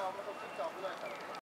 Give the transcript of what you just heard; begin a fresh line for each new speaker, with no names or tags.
あんまそっち行っちゃ危ないから。